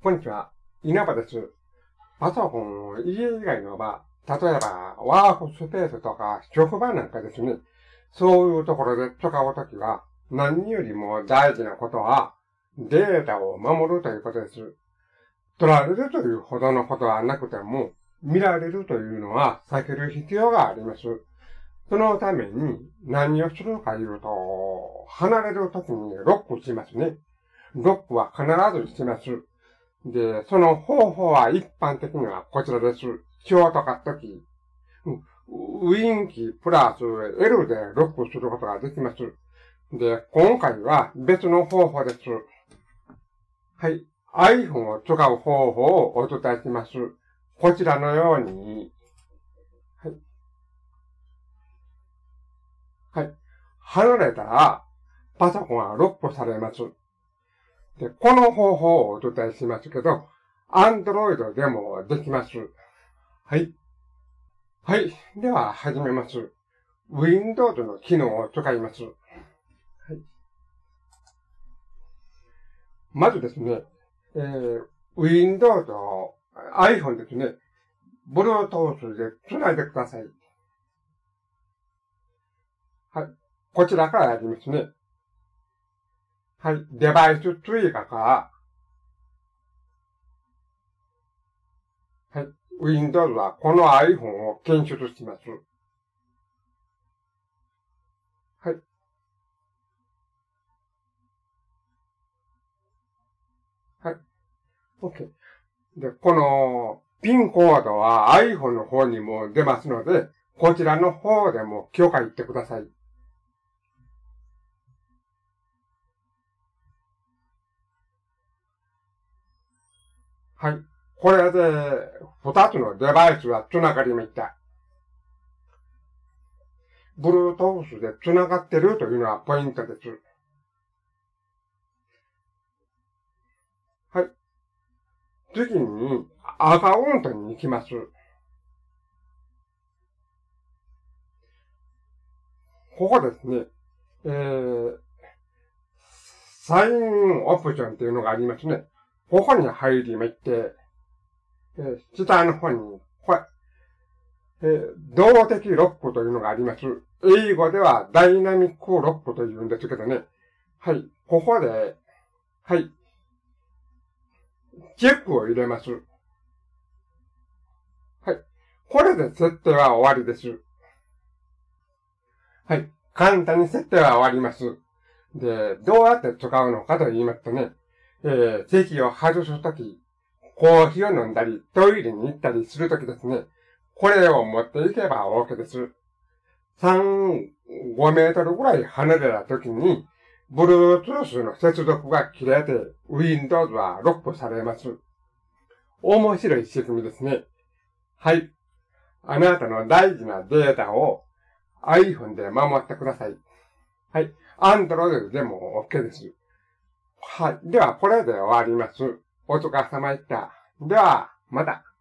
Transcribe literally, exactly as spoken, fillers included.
こんにちは。稲葉です。パソコンを家以外の場、例えばワークスペースとか職場なんかですね、そういうところで使うときは、何よりも大事なことは、データを守るということです。取られるというほどのことはなくても、見られるというのは避ける必要があります。そのために何をするかいうと、離れるときにロックしますね。ロックは必ずします。で、その方法は一般的にはこちらです。ショートカットキー。ウィンキープラス エル でロックすることができます。で、今回は別の方法です。はい。iPhone を使う方法をお伝えします。こちらのように、はい。はい。離れたら、パソコンはロックされます。で、この方法をお伝えしますけど、Android でもできます。はい。はい。では、始めます。Windows の機能を使います。はい。まずですね、えー、Windows と iPhone ですね、Bluetooth で繋いでください。はい。こちらからやりますね。はい。デバイス追加から、はい。Windows はこの iPhone を検出します。はい。はい。OK。で、このピンコードは iPhone の方にも出ますので、こちらの方でも許可言ってください。はい。これで、二つのデバイスは繋がりました。Bluetooth で繋がってるというのはポイントです。はい。次に、アカウントに行きます。ここですね、えー、サインオプションっていうのがありますね。ここに入りまして、えー、下の方に、これ、えー、動的ロックというのがあります。英語ではダイナミックロックというんですけどね。はい。ここで、はい。チェックを入れます。はい。これで設定は終わりです。はい。簡単に設定は終わります。で、どうやって使うのかと言いますとね、えー、席を外すとき、コーヒーを飲んだり、トイレに行ったりするときですね、これを持っていけば OK です。さん、ごメートルぐらい離れたときに、Bluetooth の接続が切れて、Windows はロックされます。面白い仕組みですね。はい。あなたの大事なデータを iPhone で守ってください。はい。Android でも OK です。はい。では、これで終わります。お疲れ様でした。では、また。